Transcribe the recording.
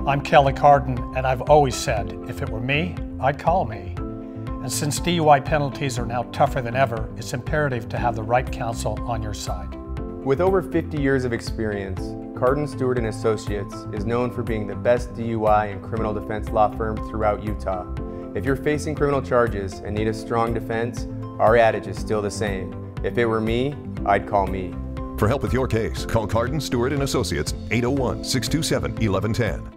I'm Kelly Cardon, and I've always said, if it were me, I'd call me. And since DUI penalties are now tougher than ever, it's imperative to have the right counsel on your side. With over 50 years of experience, Cardon, Stuart & Associates is known for being the best DUI and criminal defense law firm throughout Utah. If you're facing criminal charges and need a strong defense, our adage is still the same. If it were me, I'd call me. For help with your case, call Cardon, Stuart & Associates, 801-627-1110.